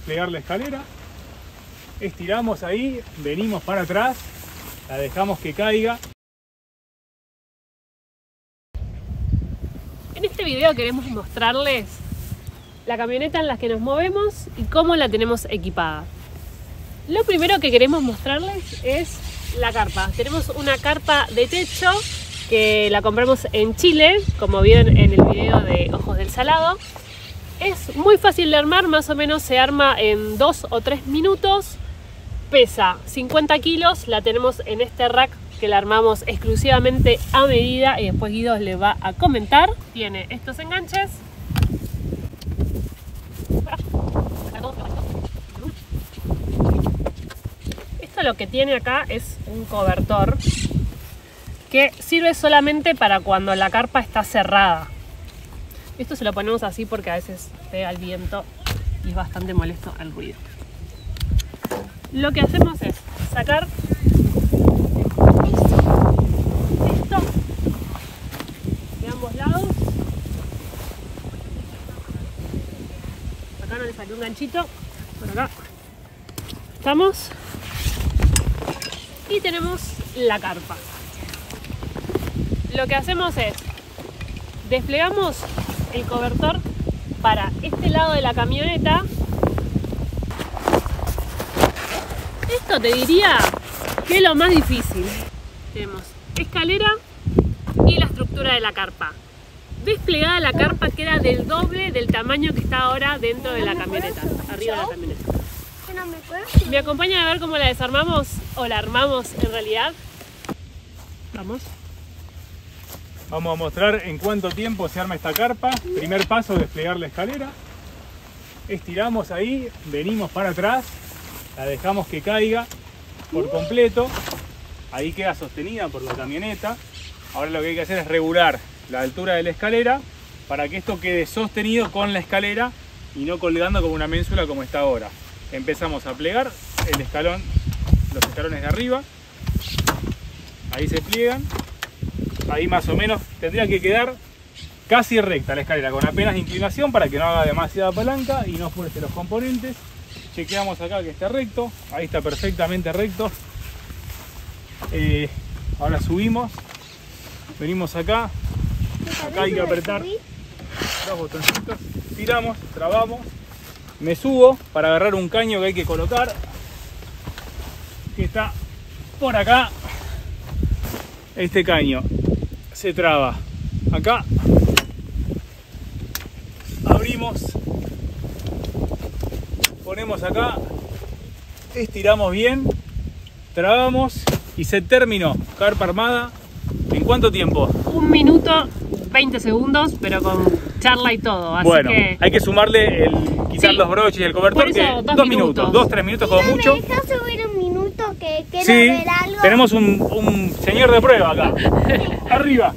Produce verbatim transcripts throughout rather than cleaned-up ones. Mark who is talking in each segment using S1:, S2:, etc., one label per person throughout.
S1: desplegar la escalera. Estiramos ahí, venimos para atrás, la dejamos que caiga.
S2: En este video queremos mostrarles la camioneta en la que nos movemos y cómo la tenemos equipada. Lo primero que queremos mostrarles es la carpa. Tenemos una carpa de techo que la compramos en Chile, como vieron en el video de Ojos del Salado. Es muy fácil de armar, más o menos se arma en dos o tres minutos. Pesa cincuenta kilos, la tenemos en este rack que la armamos exclusivamente a medida y después Guido les va a comentar. Tiene estos enganches. Esto lo que tiene acá es un cobertor que sirve solamente para cuando la carpa está cerrada. Esto se lo ponemos así porque a veces pega el viento y es bastante molesto el ruido. Lo que hacemos es sacar esto de ambos lados. Acá no le saqué un ganchito, por acá estamos y tenemos la carpa. Lo que hacemos es desplegamos el cobertor para este lado de la camioneta. Esto te diría que es lo más difícil. Tenemos escalera y la estructura de la carpa. Desplegada la carpa queda del doble del tamaño que está ahora dentro de la camioneta, arriba de la camioneta. ¿Me acompañan a ver cómo la desarmamos o la armamos en realidad? Vamos.
S1: Vamos a mostrar en cuánto tiempo se arma esta carpa. Primer paso, desplegar la escalera. Estiramos ahí, venimos para atrás, la dejamos que caiga por completo. Ahí queda sostenida por la camioneta. Ahora lo que hay que hacer es regular la altura de la escalera para que esto quede sostenido con la escalera y no colgando como una ménsula como está ahora. Empezamos a plegar el escalón, los escalones de arriba. Ahí se pliegan. Ahí más o menos tendría que quedar casi recta la escalera, con apenas inclinación para que no haga demasiada palanca y no fuerce los componentes. Chequeamos acá que está recto, ahí está perfectamente recto. Eh, ahora subimos, venimos acá, acá hay que apretar dos botoncitos, tiramos, trabamos, me subo para agarrar un caño que hay que colocar, que está por acá. Este caño se traba acá, abrimos, ponemos acá, estiramos bien, trabamos y se terminó. Carpa armada. ¿En cuánto tiempo?
S2: Un minuto, veinte segundos, pero con charla y todo. Así
S1: bueno,
S2: que...
S1: hay que sumarle el quitar sí, los broches y el cobertor,
S2: eso,
S1: que
S2: dos,
S1: dos minutos,
S2: minutos,
S1: dos, tres minutos como mucho.
S3: ¿Me dejas subir un minuto que quiero
S1: sí,
S3: ver algo?
S1: Tenemos un, un señor de prueba acá. Arriba.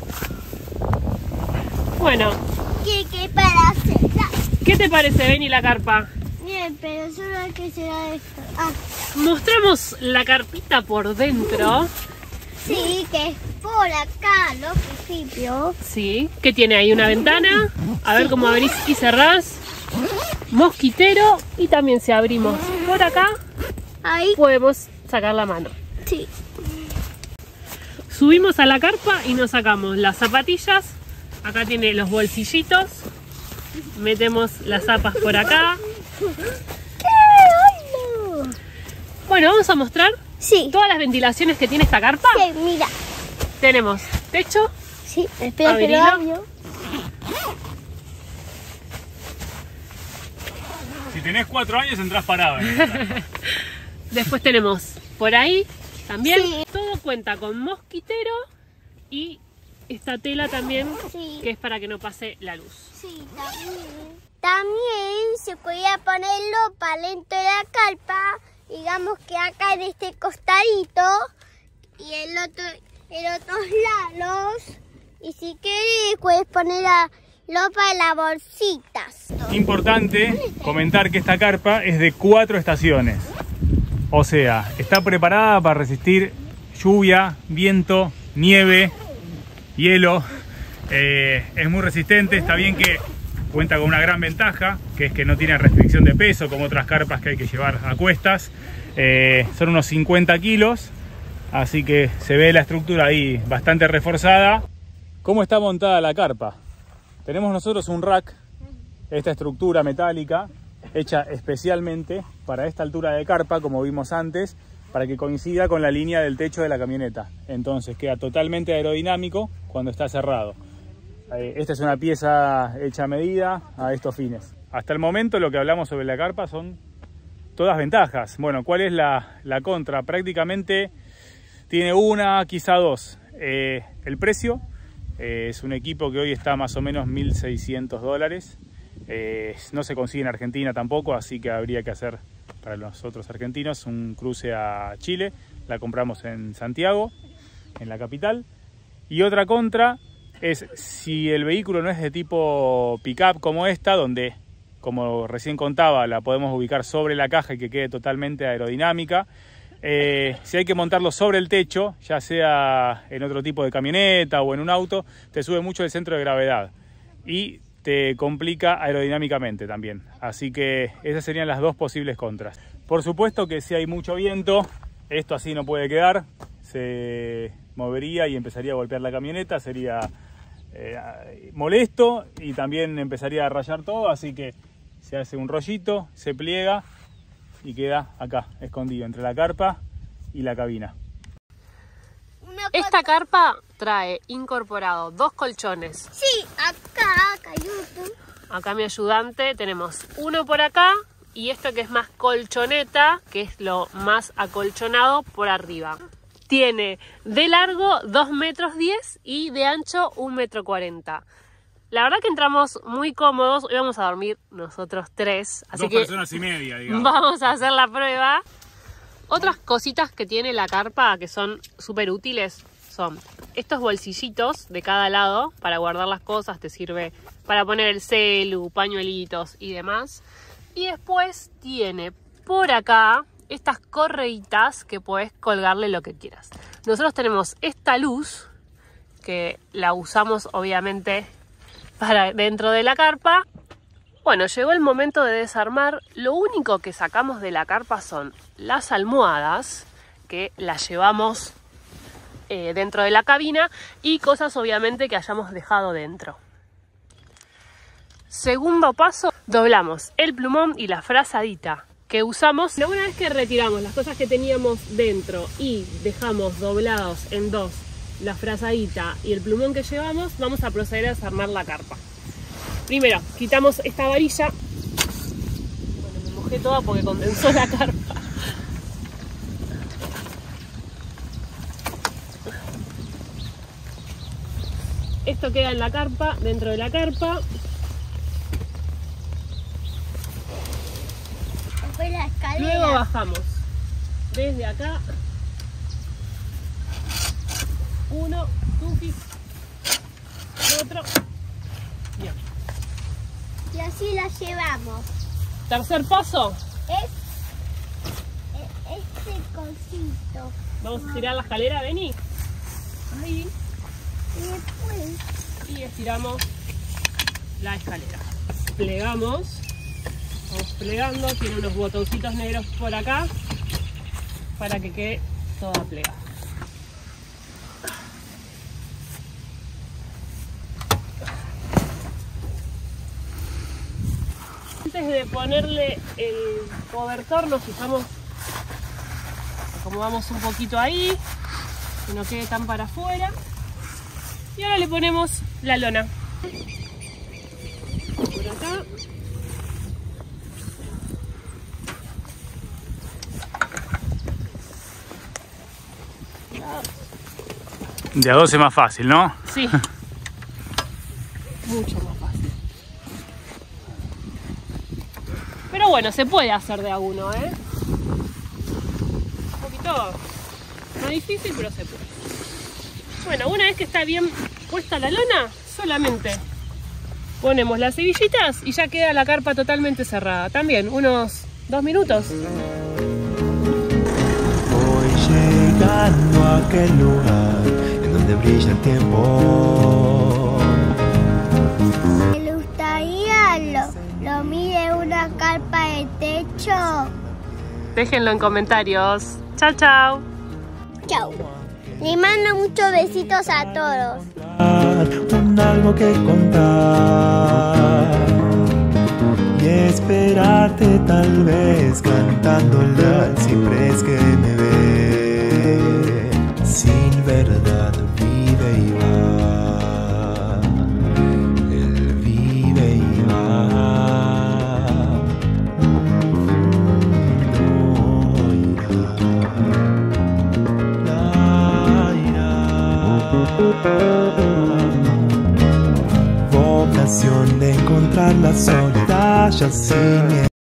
S2: Bueno.
S3: ¿Qué, qué para hacerla?
S2: ¿Qué te parece, Beni, la carpa?
S3: Bien, pero solo hay que llegar esto. Ah.
S2: Mostramos la carpita por dentro.
S3: Sí, que es por acá, los principios.
S2: Sí, que tiene ahí una ventana. A ver cómo abrís y cerrás. Mosquitero. Y también si abrimos por acá,
S3: Ahí
S2: podemos sacar la mano.
S3: sí.
S2: Subimos a la carpa y nos sacamos las zapatillas. Acá tiene los bolsillitos. Metemos las zapas por acá. Bueno, vamos a mostrar
S3: Sí.
S2: todas las ventilaciones que tiene esta carpa.
S3: Sí, mira.
S2: Tenemos techo.
S3: Sí, espera que lo
S2: Abrilo.
S3: abro.
S1: Si tenés cuatro años entras parado.
S2: Después tenemos por ahí también.
S3: Sí.
S2: Todo cuenta con mosquitero y esta tela también,
S3: Sí.
S2: que es para que no pase la luz.
S3: Sí, también. También se podía ponerlo para dentro de la carpa. Digamos que acá en este costadito y el otro, en otros lados. Y si querés puedes poner la ropa en las bolsitas.
S1: Importante comentar que esta carpa es de cuatro estaciones. O sea, está preparada para resistir lluvia, viento, nieve, hielo. Eh, es muy resistente. Está bien que cuenta con una gran ventaja, que es que no tiene restricción de peso como otras carpas que hay que llevar a cuestas. Eh, son unos cincuenta kilos, así que se ve la estructura ahí bastante reforzada. ¿Cómo está montada la carpa? Tenemos nosotros un rack, esta estructura metálica, hecha especialmente para esta altura de carpa, como vimos antes, para que coincida con la línea del techo de la camioneta. Entonces queda totalmente aerodinámico cuando está cerrado. Esta es una pieza hecha a medida a estos fines. Hasta el momento lo que hablamos sobre la carpa son todas ventajas. Bueno, ¿cuál es la, la contra? Prácticamente tiene una, quizá dos. Eh, el precio eh, es un equipo que hoy está más o menos mil seiscientos dólares. Eh, no se consigue en Argentina tampoco, así que habría que hacer para los otros argentinos un cruce a Chile. La compramos en Santiago, en la capital. Y otra contra es si el vehículo no es de tipo pick-up como esta, donde, como recién contaba, la podemos ubicar sobre la caja y que quede totalmente aerodinámica. Eh, si hay que montarlo sobre el techo, ya sea en otro tipo de camioneta o en un auto, te sube mucho el centro de gravedad y te complica aerodinámicamente también. Así que esas serían las dos posibles contras. Por supuesto que si hay mucho viento, esto así no puede quedar, se movería y empezaría a golpear la camioneta, sería eh, molesto y también empezaría a rayar todo, así que se hace un rollito, se pliega y queda acá, escondido entre la carpa y la cabina.
S2: Esta carpa trae incorporado dos colchones.
S3: Sí, acá, acá, YouTube.
S2: Acá mi ayudante, tenemos uno por acá y esto que es más colchoneta, que es lo más acolchonado por arriba. Tiene de largo dos metros diez y de ancho un metro cuarenta. La verdad que entramos muy cómodos. Hoy vamos a dormir nosotros tres. Así
S1: Dos
S2: que
S1: personas y media, digamos.
S2: Vamos a hacer la prueba. Otras cositas que tiene la carpa que son súper útiles son estos bolsillitos de cada lado para guardar las cosas. Te sirve para poner el celu, pañuelitos y demás. Y después tiene por acá estas correitas que puedes colgarle lo que quieras. Nosotros tenemos esta luz que la usamos obviamente para dentro de la carpa. Bueno, llegó el momento de desarmar. Lo único que sacamos de la carpa son las almohadas, que las llevamos eh, dentro de la cabina, y cosas obviamente que hayamos dejado dentro. Segundo paso, doblamos el plumón y la frazadita que usamos. Una vez que retiramos las cosas que teníamos dentro y dejamos doblados en dos la frazadita y el plumón que llevamos, vamos a proceder a desarmar la carpa. Primero, quitamos esta varilla. Bueno, me mojé toda porque condensó la carpa. Esto queda en la carpa, dentro de la carpa.
S3: Después la escalera.
S2: Luego bajamos desde acá. Uno, tuki. Otro. Bien.
S3: Y así la llevamos.
S2: Tercer paso.
S3: Es e- este cosito.
S2: Vamos a estirar la escalera, vení. Ahí.
S3: Y después
S2: Y estiramos la escalera. Plegamos. Vamos plegando. Tiene unos botoncitos negros por acá para que quede toda plegada. Antes de ponerle el cobertor nos fijamos, acomodamos un poquito ahí, que no quede tan para afuera. Y ahora le ponemos la lona. Por acá.
S1: De a dos es más fácil, ¿no?
S2: Sí. Mucho más fácil. Pero bueno, se puede hacer de a uno, ¿eh? Un poquito más difícil, pero se puede. Bueno, una vez que está bien puesta la lona, solamente ponemos las hebillitas y ya queda la carpa totalmente cerrada. También unos dos minutos.
S4: Voy llegando a aquel lugar en donde brilla el tiempo.
S3: me gustaría carpa de techo?
S2: Déjenlo en comentarios. Chao, chao.
S3: Chau. Le mando muchos besitos a todos.
S4: Un algo que contar y esperarte tal vez cantándola al ciprés que me ve. Sin verdad vive y va, él vive y va. Vocación de encontrar la soledad ya sin miedo.